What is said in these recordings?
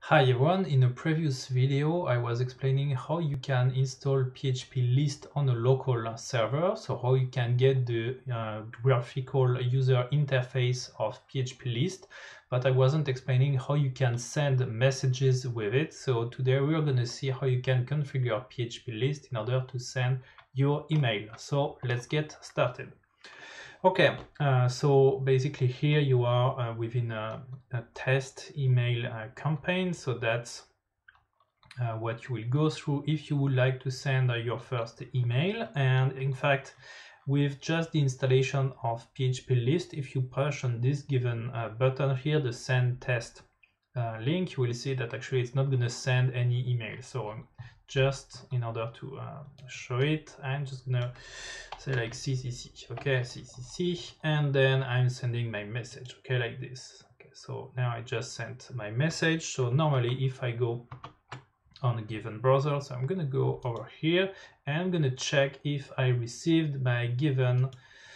Hi everyone, in a previous video I was explaining how you can install phpList on a local server, so how you can get the graphical user interface of phpList, but I wasn't explaining how you can send messages with it. So today we're going to see how you can configure phpList in order to send your email. So let's get started. Okay, so basically here you are within a test email campaign, so that's what you will go through if you would like to send your first email. And in fact, with just the installation of phpList, if you push on this given button here, the send test link, you will see that actually it's not going to send any email. So just in order to show it, I'm just gonna say like CCC, okay, CCC, and then I'm sending my message, okay, like this. Okay, so now I just sent my message. So normally if I go on a given browser, so I'm gonna go over here and I'm gonna check if I received my given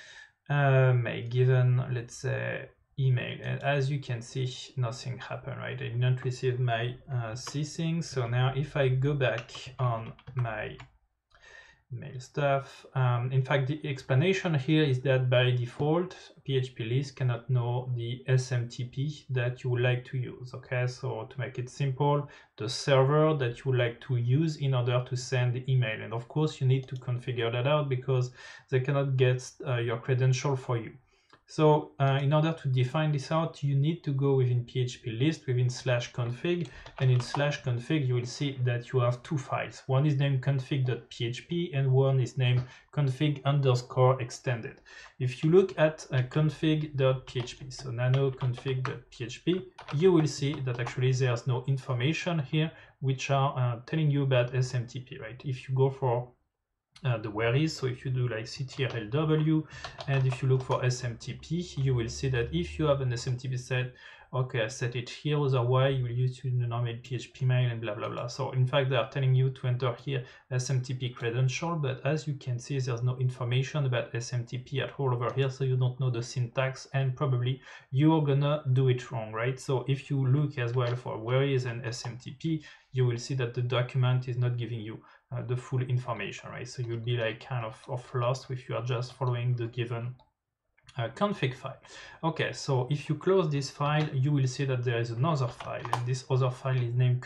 let's say email, and as you can see nothing happened, right? I did not receive my thing. So now if I go back on my mail stuff, in fact the explanation here is that by default phpList cannot know the SMTP that you would like to use. Okay, so to make it simple, the server that you would like to use in order to send the email, and of course you need to configure that out because they cannot get your credential for you. So in order to define this out, you need to go within phpList within /config, and in /config you will see that you have two files. One is named config.php and one is named config_extended. If you look at config.php, so nano config.php, you will see that actually there's no information here which are telling you about SMTP, right? If you go for the where is, so if you do like ctrlw and if you look for SMTP, you will see that if you have an SMTP set, okay, I set it here, otherwise you will use the normal PHP mail and blah blah blah. So in fact they are telling you to enter here SMTP credential, but as you can see there's no information about SMTP at all over here, so you don't know the syntax and probably you're gonna do it wrong, right? So if you look as well for where is and SMTP, you will see that the document is not giving you the full information, right? So you'll be like kind of lost if you are just following the given config file. Okay, so if you close this file, you will see that there is another file, and this other file is named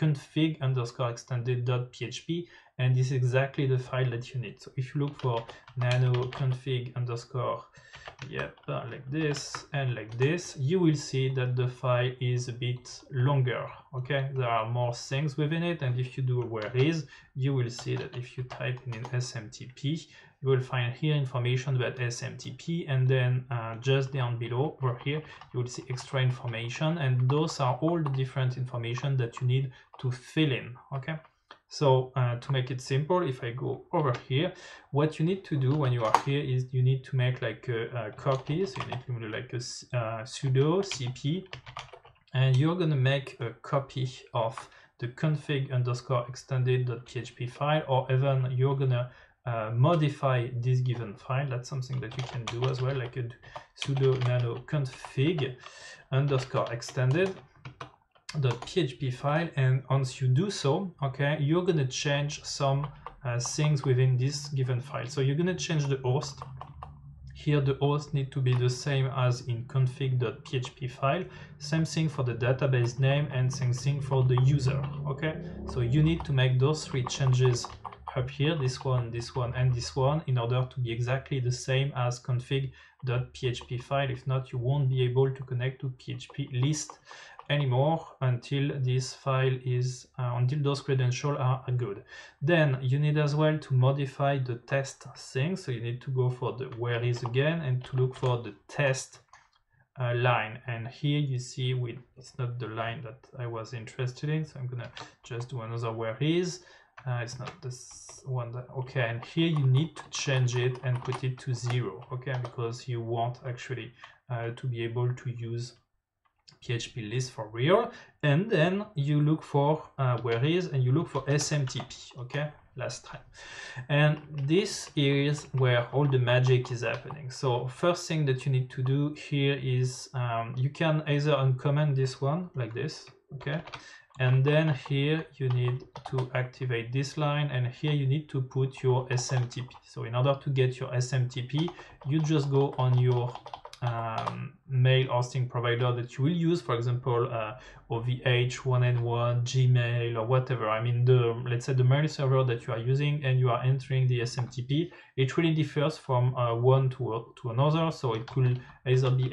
config_extended.php, and this is exactly the file that you need. So if you look for nano config underscore, like this and like this, you will see that the file is a bit longer. Okay, there are more things within it, and if you do where is, you will see that if you type in SMTP, you will find here information about SMTP, and then just down below over here you will see extra information, and those are all the different information that you need to fill in. Okay, so to make it simple, if I go over here, what you need to do when you are here is you need to make like a copy. So you need to do like a sudo cp, and you're going to make a copy of the config_extended.php file, or even you're going to modify this given file. That's something that you can do as well, like a sudo nano config_extended.php file, and once you do so, okay, you're going to change some things within this given file. So you're going to change the host. Here the host need to be the same as in config.php file, same thing for the database name, and same thing for the user. Okay, so you need to make those three changes up here, this one, and this one, in order to be exactly the same as config.php file. If not, you won't be able to connect to phpList anymore until this file is until those credentials are good. Then you need as well to modify the test thing, so you need to go for the where is again and to look for the test line, and here you see it's not the line that I was interested in, so I'm gonna just do another where is. It's not this one that, okay, and here you need to change it and put it to 0, okay, because you want actually to be able to use phpList for real. And then you look for where is, and you look for SMTP, okay, last time. And this is where all the magic is happening. So first thing that you need to do here is you can either uncomment this one like this, okay, and then here you need to activate this line, and here you need to put your SMTP. So in order to get your SMTP, you just go on your mail hosting provider that you will use, for example, OVH, 1N1, Gmail, or whatever. I mean, let's say the mail server that you are using, and you are entering the SMTP. It really differs from one to another, so it could either be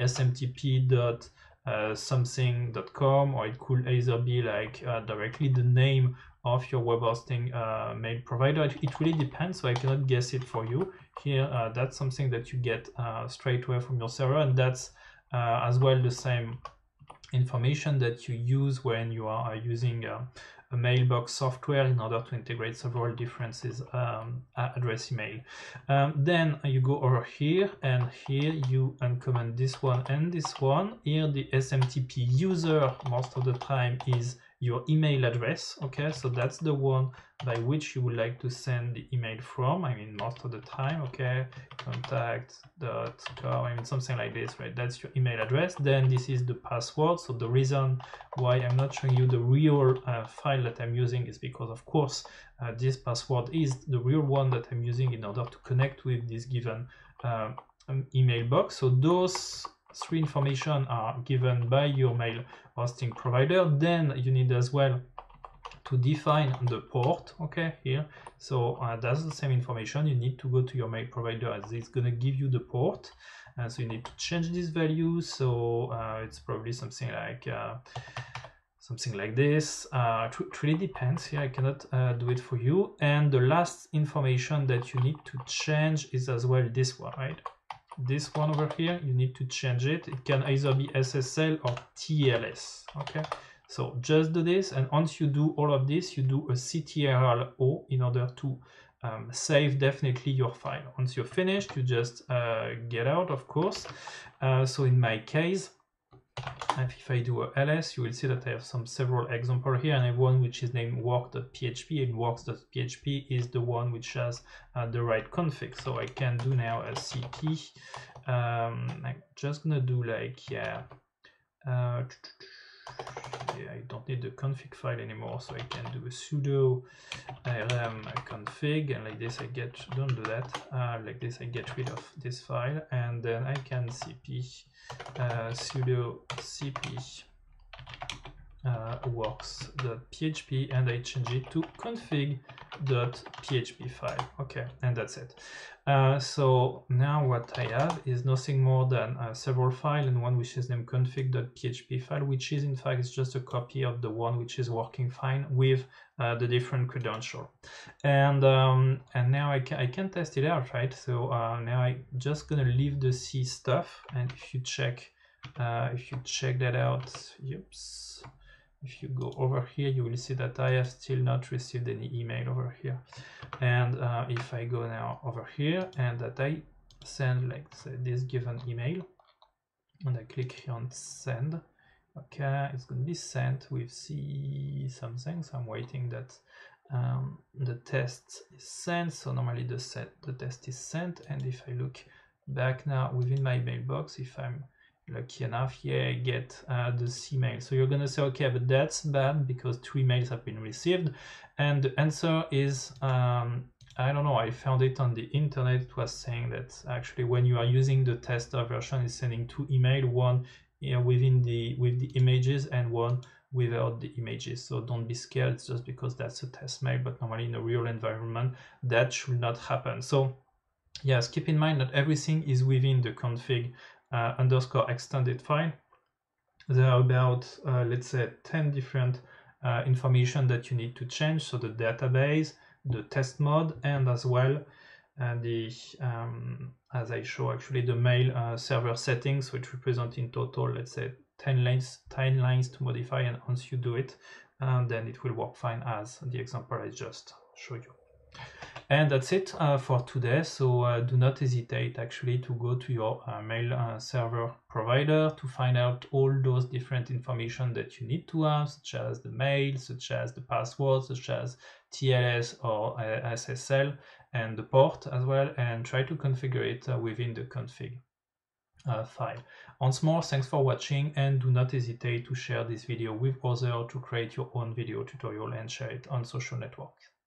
smtp.something.com, or it could either be like directly the name of your web hosting mail provider. It really depends, so I cannot guess it for you. Here, that's something that you get straight away from your server, and that's as well the same information that you use when you are using a mailbox software in order to integrate several different address email. Then you go over here, and here you uncomment this one and this one. Here the SMTP user most of the time is your email address. Okay, so that's the one by which you would like to send the email from. I mean, most of the time. Okay, contact.com, I mean, something like this, right? That's your email address. Then this is the password. So the reason why I'm not showing you the real file that I'm using is because, of course, this password is the real one that I'm using in order to connect with this given email box. So those three information are given by your mail hosting provider. Then you need as well to define the port. Okay, here, so that's the same information. You need to go to your mail provider, as it's going to give you the port, so you need to change this value. So it's probably something like this. It really depends. Here I cannot do it for you. And the last information that you need to change is as well this one, right? This one over here, you need to change it. It can either be SSL or TLS. Okay, so just do this, and once you do all of this, you do a CTRL-O in order to save definitely your file. Once you're finished, you just get out, of course. So in my case, if I do a ls, you will see that I have several examples here, and I have one which is named work.php, and works.php is the one which has the right config. So I can do now a cp. I'm just gonna do like, I don't need the config file anymore, so I can do a sudo rm config, and like this I get, don't do that, like this I get rid of this file, and then I can cp sudo cp works.php, and I change it to config.php file. Okay, and that's it. So now what I have is nothing more than several files, and one which is named config.php file, which is in fact is just a copy of the one which is working fine with the different credential. And now I can test it out, right? So now I'm just gonna leave the C stuff, and if you check that out, oops, if you go over here, you will see that I have still not received any email over here. And if I go now over here, and that I send, like, say, this given email, and I click here on send, okay, it's going to be sent with C something. So I'm waiting that the test is sent. So normally the test is sent, and if I look back now within my mailbox, if I'm lucky enough, I get the C mail. So you're gonna say, okay, but that's bad because 2 emails have been received, and the answer is I don't know, I found it on the internet. It was saying that actually when you are using the tester version, it's sending 2 emails, one with the images and one without the images. So don't be scared, it's just because that's a test mail, but normally in a real environment that should not happen. So yes, keep in mind that everything is within the config underscore extended file. There are about let's say 10 different information that you need to change. So the database, the test mode, and as well the as I show actually the mail server settings, which represent in total, let's say 10 lines to modify, and once you do it, then it will work fine as the example I just showed you. And that's it for today. So do not hesitate actually to go to your mail server provider to find out all those different information that you need to have, such as the mail, such as the password, such as TLS or SSL, and the port as well, and try to configure it within the config. file. Once more, thanks for watching, and do not hesitate to share this video with others to create your own video tutorial and share it on social networks.